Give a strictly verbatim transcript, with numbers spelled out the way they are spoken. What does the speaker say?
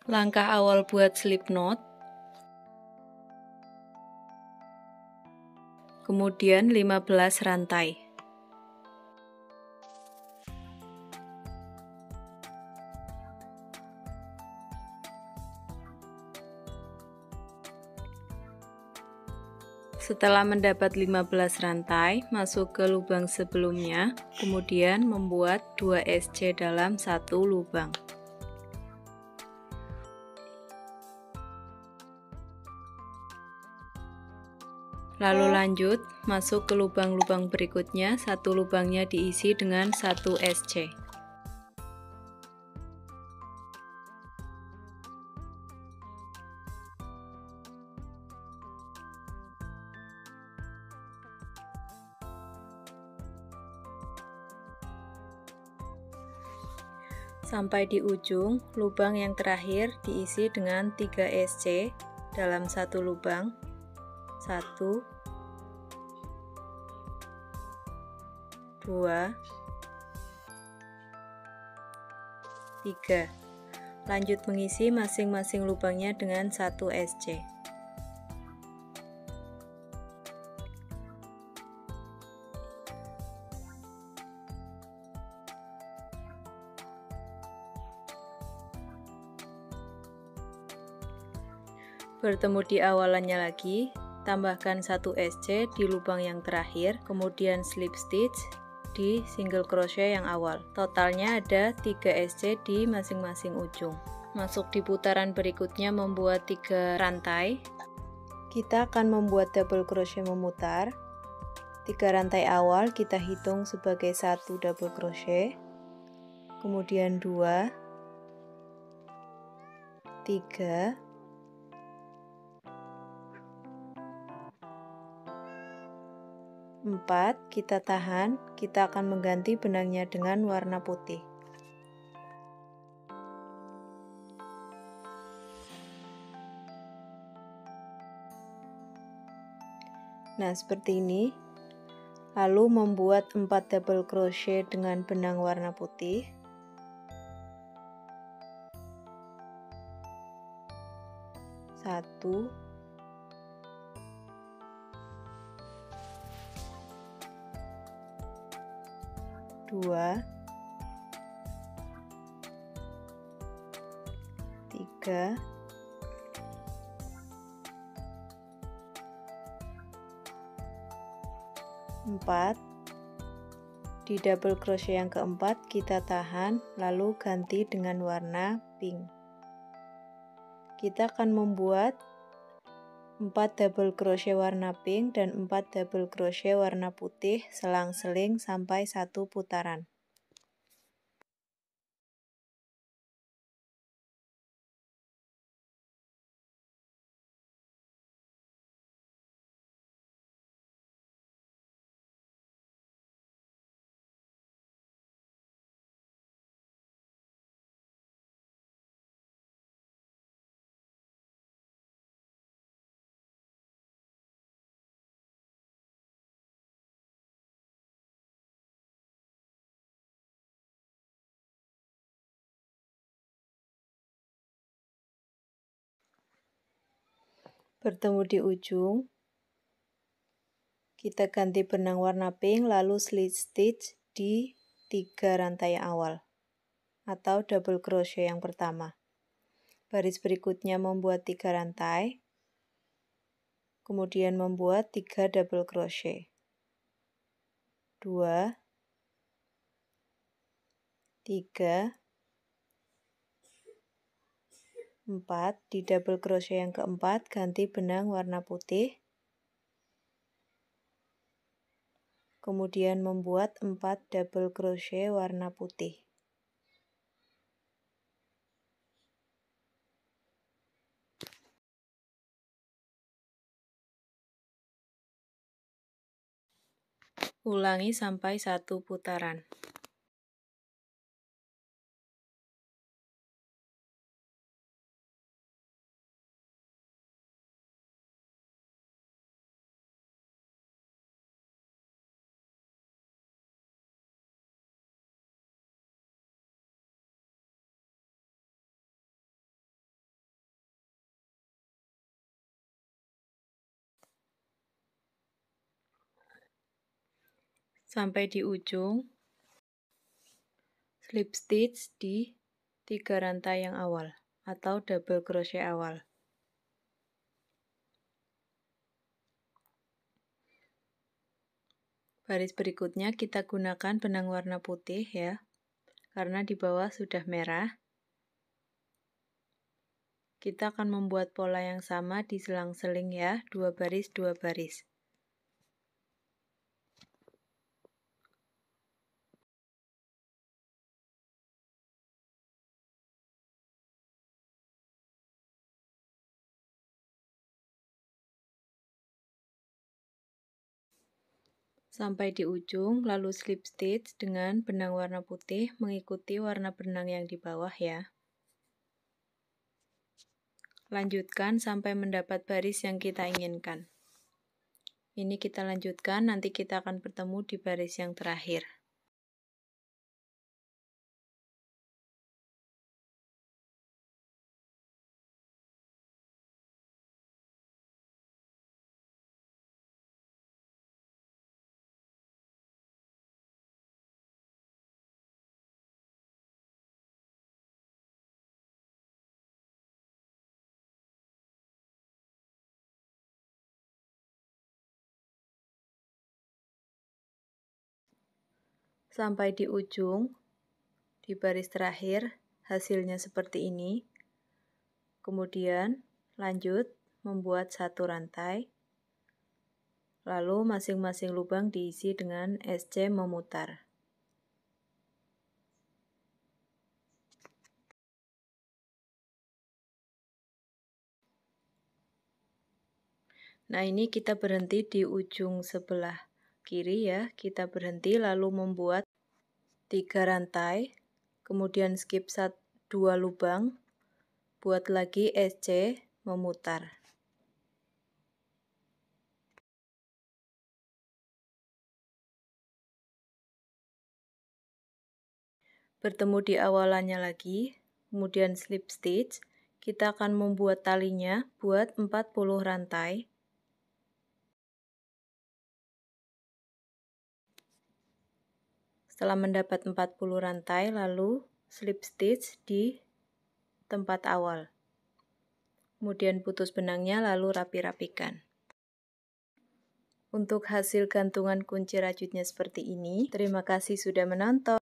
Langkah awal buat slip knot. Kemudian lima belas rantai. Setelah mendapat lima belas rantai, masuk ke lubang sebelumnya, kemudian membuat dua S C dalam satu lubang. Lalu lanjut, masuk ke lubang-lubang berikutnya, satu lubangnya diisi dengan satu S C. Sampai di ujung, lubang yang terakhir diisi dengan tiga S C dalam satu lubang. satu, dua, tiga. Lanjut mengisi masing-masing lubangnya dengan satu S C. Bertemu di awalannya lagi, tambahkan satu S C di lubang yang terakhir, kemudian slip stitch di single crochet yang awal. Totalnya ada tiga S C di masing-masing ujung. Masuk di putaran berikutnya membuat tiga rantai. Kita akan membuat double crochet memutar. tiga rantai awal kita hitung sebagai satu double crochet. Kemudian dua, tiga, empat, kita tahan, kita akan mengganti benangnya dengan warna putih. Nah, seperti ini. Lalu membuat empat double crochet dengan benang warna putih. Satu, dua, tiga, empat. Di double crochet yang keempat kita tahan, lalu ganti dengan warna pink. Kita akan membuat empat double crochet warna pink dan empat double crochet warna putih selang-seling sampai satu putaran. Bertemu di ujung, kita ganti benang warna pink lalu slip stitch di tiga rantai awal atau double crochet yang pertama. Baris berikutnya membuat tiga rantai, kemudian membuat tiga double crochet. dua, tiga, empat. Di double crochet yang keempat ganti benang warna putih. Kemudian membuat empat double crochet warna putih. Ulangi sampai satu putaran. sampai di ujung, slip stitch di tiga rantai yang awal atau double crochet awal. Baris berikutnya kita gunakan benang warna putih ya, karena di bawah sudah merah. Kita akan membuat pola yang sama di selang-seling ya, dua baris dua baris. Sampai di ujung, lalu slip stitch dengan benang warna putih mengikuti warna benang yang di bawah ya. Lanjutkan sampai mendapat baris yang kita inginkan. Ini kita lanjutkan, nanti kita akan bertemu di baris yang terakhir. Sampai di ujung, di baris terakhir, hasilnya seperti ini. Kemudian, lanjut membuat satu rantai. Lalu masing-masing lubang diisi dengan S C memutar. Nah, ini kita berhenti di ujung sebelah kiri ya. Kita berhenti lalu membuat tiga rantai, kemudian skip satu, dua lubang, buat lagi S C memutar. Bertemu di awalannya lagi, kemudian slip stitch. Kita akan membuat talinya buat empat puluh rantai. Setelah mendapat empat puluh rantai, lalu slip stitch di tempat awal. Kemudian putus benangnya, lalu rapi-rapikan. Untuk hasil gantungan kunci rajutnya seperti ini. Terima kasih sudah menonton.